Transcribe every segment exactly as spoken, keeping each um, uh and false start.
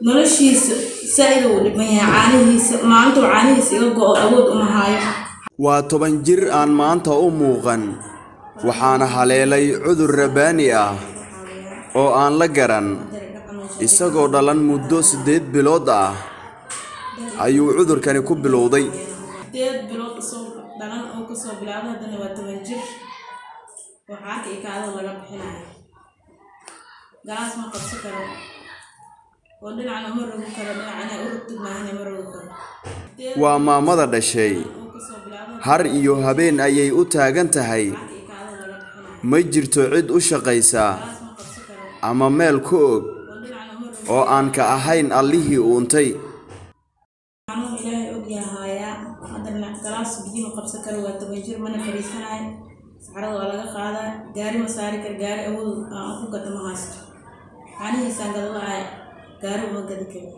noloshiisa saaid uu dhiban yahay caanihiisa maanta caanihiisa iga go'o awood uma hayo waa toban jir aan maanta u muuqan waxaana haleelay cudur rabaani ah oo aan la garan isagoo dhalan muddo sideed bilood ah ayuu cudurkani ku bilowday sideed bilood soo dhalan oo ka soo bilaabay hadana waa toban jir waxa ka ikaado laga bixinayo galaas ma qabsan karo oo dhinacna ma rogo karo dhinacna u rugtid maahane ma rogo karo waa maamada dhashay har iyo habeen ayay u taagan tahay ma jirto cid u shaqaysa ama meel ku og oo aan ka ahayn allihii uuntay anu ilaahay og yahay hadana galaas biyo qabsan karo waa toban jir mana fariisanaay saxarada waa laga qaadaa gaari ma saari kar gaari awood aan ku gato ma haysto caanihiisa gadalaay gaari uma gadi karo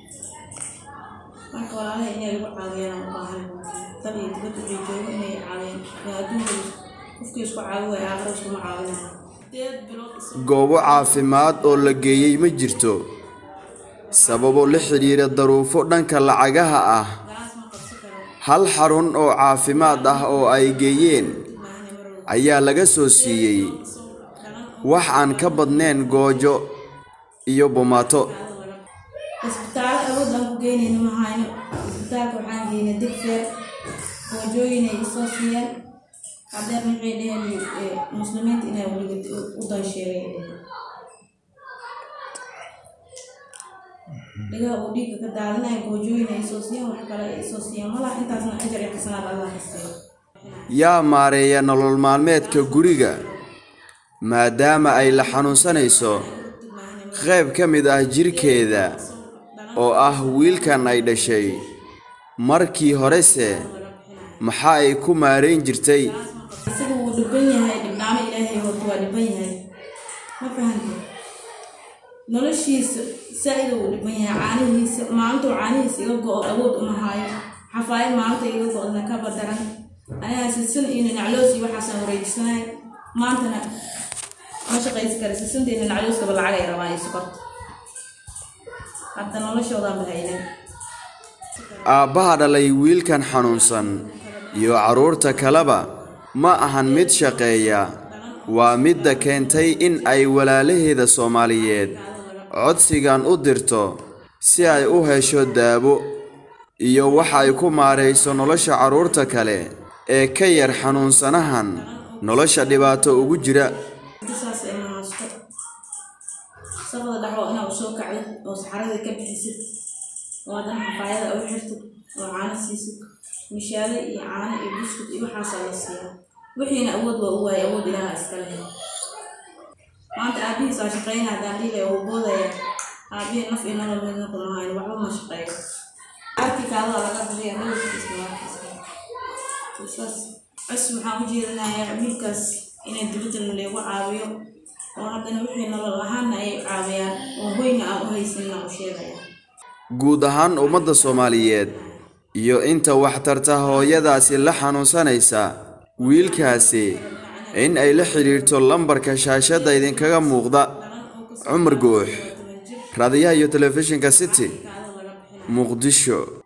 marka waa inay lagu caawiyaan u baahan tabi dibadda ay joogo inay caawiyaan waa adduunka qofkii isku caawiyo aakhiro isku ma caawinayo goobo caafimaad oo la geeyay ma jirto sababo la xiriira daruufo dhanka lacagaha ah hal xarun oo caafimaad ah oo ay geeyeen ayaa laga soo siiyay wax aan ka badnayn goojo iyo bomaato isbitaal awood aan ku geynayno ma hayno isbitaalka waxaan geynay digfeer goojooyin ay soo siiyeen haddana waxay dhaheen muslimiinta inay u dansheegay dhigaha uu dhiigga ka daadinaya goojooyin ay soo siiyeen wax kale ay soo siiyeen malaha intaasna ajar iyo xasanaad allah ka siiyo yaa maareeya nolol maalmeedka guriga maadaama ay la xanuunsanayso qayb ka mid ah jirkeeda oo ah wiilkan ay dhashay markii horese maxaa ay ku maareyn jirtay isagu wuu dhiban yahay dhibnaamo ilaahay horta waa dhiban yahay ma fahanti noloshiisa saaid uu dhiban yahay caanihiisa maanta caanihiisa iga go'o awood uma hayo xafaayad maanta iga go'ona ka badaran aniga sisan iyo nacloos iyo waxaasaan wareegsanay maantana ma shaqaysi kara sisanteena naclooskaba lacag ay rabaan isu qorto hadda noloshoodaan bahaynan aabbaha dhalay wiilkan xanuunsan iyo carruurta kaleba ma ahan mid shaqeeya waa midda keentay in ay walaalaheeda Soomaaliyeed codsigan u dirto si ay u hesho daabo iyo waxa ay ku maareyso nolosha carruurta kale ee ka yar xanuunsanahan nolosha dhibaato ugu jira sabada dhaxo inaa soo kacdo oo saxarada ka bixisid oo adan xafaayada u xirtid oo caano siisid mishaale iyo caano iyo biskud iyo waxa la siiyo wixiina awood waa u waay awood ilaaha iska leh maanta aabihiis waa shaqeynaa daandile oo boodaya aabihi naf iyo nolol midna kuma hayn waxba ma shaqeeyo arki kaada laga bixiyo nololkiisa markiisa tusas as waxaan u jeedinayaa wiilkaas inay dibadda lagu caawiyo oo haddana wixii nolol ahaan ay caawiyaan oo hoyna aan u haysanna u sheegaya guud ahaan ummadda Soomaaliyeed iyo inta wax tarta hooyadaasi la xanuunsanaysa wiilkaasi in ay la xiriirto lambarka shaashada idinkaga muuqda Cumar Guux raadiyaha iyo telefishinka City Muqdisho.